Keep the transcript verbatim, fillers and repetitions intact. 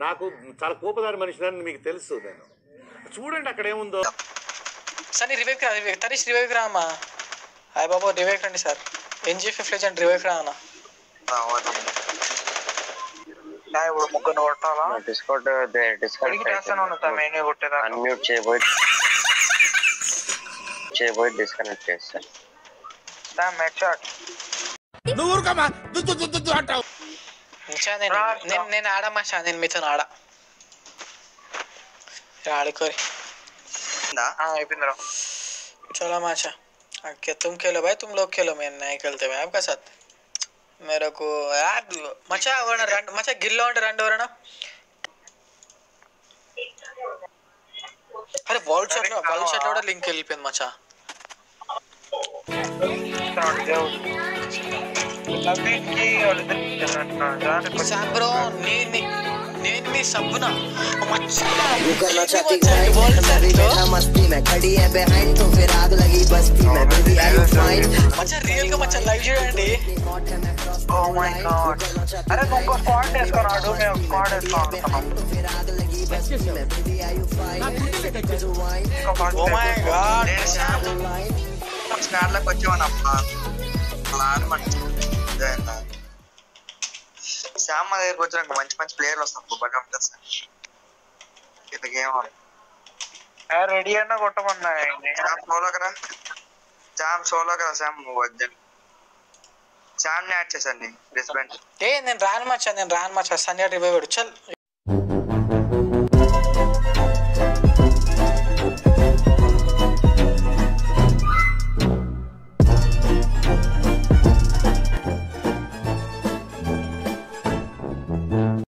నాకు చాలా కోపదారి మనిషిని మీకు తెలుసు. నేను చూడండి అక్కడ ఏముందో. సార్ నీ రివైవ్ రివైవ్ తరీష్ రివైవ్ రా అమ్మా. హాయ్ బాబు రివైవ్ రండి సార్. ఎన్జీ ఫిఫ్త్ లెజెండ్ రివైవ్ రా అన్న. ఇప్పుడు ముగ్గురు కొట్టాలా? డిస్కౌంట్ డిస్కౌంట్ అన్మ్యూట్ చేయబోయి చేయబోయి డిస్కనెక్ట్ చేస్తాను. నేను ఆడమ్మా షా, నేను మీతో ఆడా ఆడుకోరి. चलो माचा क्या तुम खेलो भाई, तुम लोग खेलो, मैं नहीं खेलते मैं आपका साथ. मेरे को यार मचा वरना रन मचा गिल्लो అంటే రెండు వరనా. అరే వాల్ షాట్ లో వాల్ షాట్ లో కూడా లింక్ వెళ్ళిపోయింది మచా. సార్ బ్రో నేను నేను మీ సబ్బునా करना चाहती हूं मस्ती में खड़ी है बिहाइंड तो फिर आग लगी बस्ती में बेबी आई यू फाइन. మచ్చా రియల్ గా మచ్చా లైవ్ చూడండి. ఓ మై గాడ్ అరే ఇంకో స్క్వాడ్ వేసుకున్నాడు. మేము స్క్వాడ్ వేసుకున్నాం. फिर आग लगी बस्ती में baby I you fine. Oh my God squad లకు వచ్చామన్నప్పా. అలా ఆడమని శ్యామ్ మా దగ్గరకు వచ్చినాక మంచి మంచి ప్లేయర్లు వస్తాం. బాగా ఉంటుంది సార్ ఇంత గేమ్. రెడీ అన్నా కొట్టమన్నా సోలో కదా శ్యామ్ సోలో కదా శ్యామ్ వద్దు. శ్యామ్ ని యాడ్ చేశాను. ఏ నేను రాను మచ్చా నేను రాను మచ్చా సంజయ్ రివైవ్ చల్.